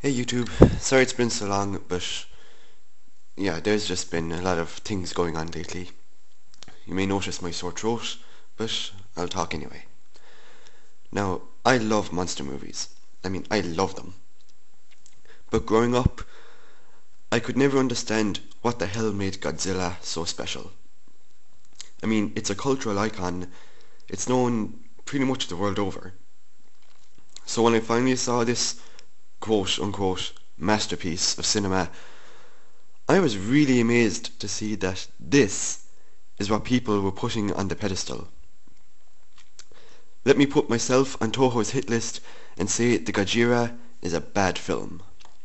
Hey YouTube, sorry it's been so long, but yeah, there's just been a lot of things going on lately. You may notice my sore throat, but I'll talk anyway. Now, I love monster movies. I love them. But growing up, I could never understand what the hell made Godzilla so special. It's a cultural icon. It's known pretty much the world over. So when I finally saw this quote-unquote masterpiece of cinema, I was really amazed to see that this is what people were putting on the pedestal. Let me put myself on Toho's hit list and say the Gojira is a bad film.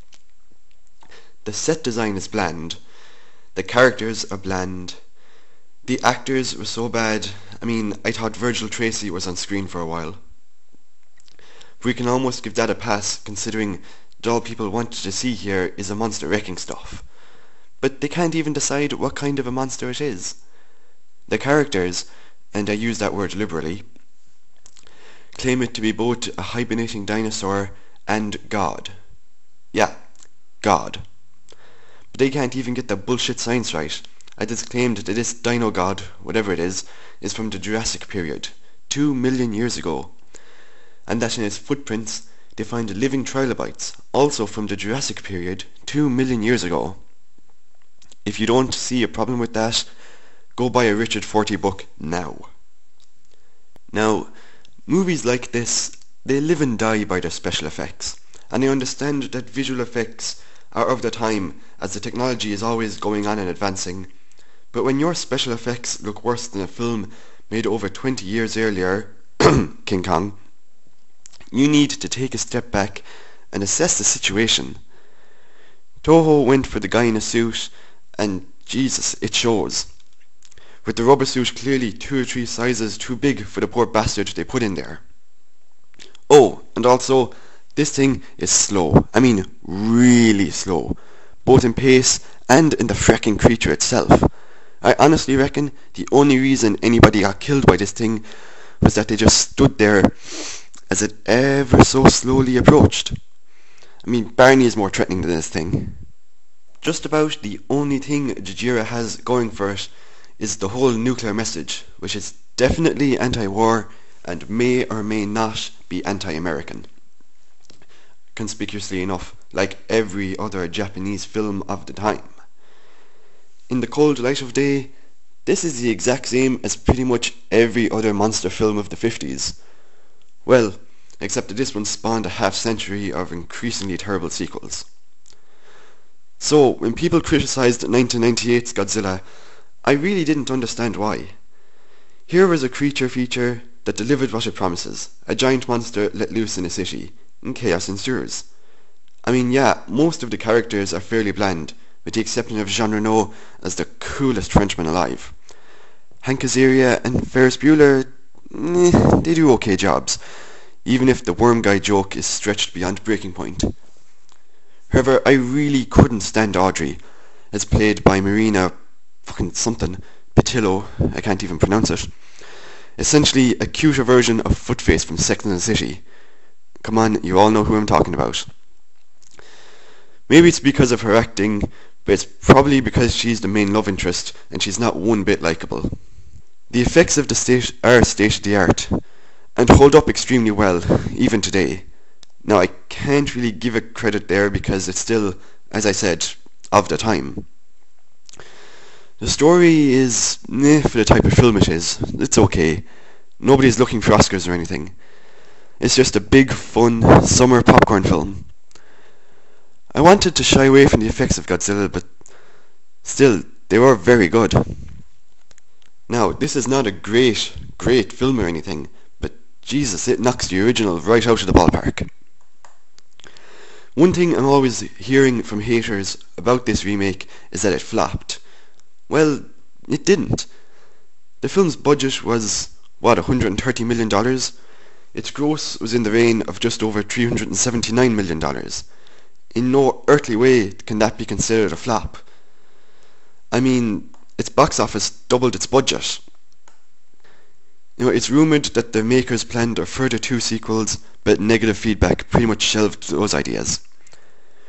The set design is bland, the characters are bland, the actors were so bad. I thought Virgil Tracy was on screen for a while. We can almost give that a pass, considering that all people wanted to see here is a monster wrecking stuff. But they can't even decide what kind of a monster it is. The characters, and I use that word liberally, claim it to be both a hibernating dinosaur and God. Yeah, God. But they can't even get the bullshit science right. I just claimed that this dino god, whatever it is from the Jurassic period, 2 million years ago. And that in its footprints they find living trilobites, also from the Jurassic period, 2 million years ago. If you don't see a problem with that, go buy a Richard Forty book now. Now, movies like this, they live and die by their special effects, and I understand that visual effects are of the time, as the technology is always going on and advancing, but when your special effects look worse than a film made over 20 years earlier, King Kong, you need to take a step back and assess the situation. Toho went for the guy in a suit, and Jesus, it shows. With the rubber suit clearly 2 or 3 sizes too big for the poor bastard they put in there. Oh, and also, this thing is slow. Really slow. Both in pace and in the fracking creature itself. I honestly reckon the only reason anybody got killed by this thing was that they just stood there as it ever so slowly approached. Barney is more threatening than this thing. Just about the only thing Gojira has going for it is the whole nuclear message, which is definitely anti-war and may or may not be anti-American. Conspicuously enough, like every other Japanese film of the time. In the cold light of day, this is the exact same as pretty much every other monster film of the 50s. Well, except that this one spawned a half-century of increasingly terrible sequels. So, when people criticised 1998's Godzilla, I really didn't understand why. Here was a creature feature that delivered what it promises, a giant monster let loose in a city, and chaos ensues. Yeah, most of the characters are fairly bland, with the exception of Jean Reno as the coolest Frenchman alive. Hank Azaria and Ferris Bueller, they do okay jobs, even if the worm guy joke is stretched beyond breaking point. However, I really couldn't stand Audrey, as played by Marina fucking something, Patillo, I can't even pronounce it. Essentially a cuter version of Footface from Sex and the City. Come on, you all know who I'm talking about. Maybe it's because of her acting, but it's probably because she's the main love interest and she's not one bit likeable. The effects of the state are state-of-the-art, and hold up extremely well, even today. Now, I can't really give it credit there because it's still, as I said, of the time. The story is for the type of film it is. It's okay. Nobody's looking for Oscars or anything. It's just a big, fun, summer popcorn film. I wanted to shy away from the effects of Godzilla, but still, they were very good. Now, this is not a great film or anything, but Jesus, it knocks the original right out of the ballpark. One thing I'm always hearing from haters about this remake is that it flopped. Well, it didn't. The film's budget was, $130 million? Its gross was in the reign of just over $379 million. In no earthly way can that be considered a flop. Its box office doubled its budget. It's rumoured that the makers planned a further 2 sequels, but negative feedback pretty much shelved those ideas.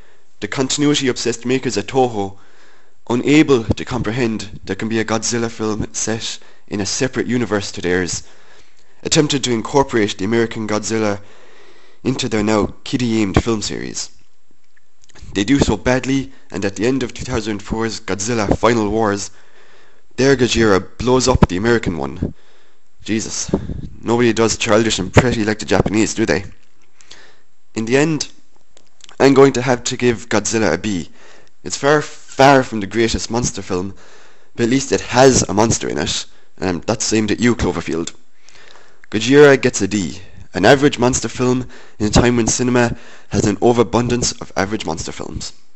The continuity-obsessed makers at Toho, unable to comprehend there can be a Godzilla film set in a separate universe to theirs, attempted to incorporate the American Godzilla into their now kiddie-aimed film series. They do so badly, and at the end of 2004's Godzilla Final Wars, their Gojira blows up the American one. Jesus, nobody does childish and pretty like the Japanese, do they? In the end, I'm going to have to give Godzilla a B. It's far from the greatest monster film, but at least it has a monster in it, and that's aimed at you, Cloverfield. Gojira gets a D, an average monster film in a time when cinema has an overabundance of average monster films.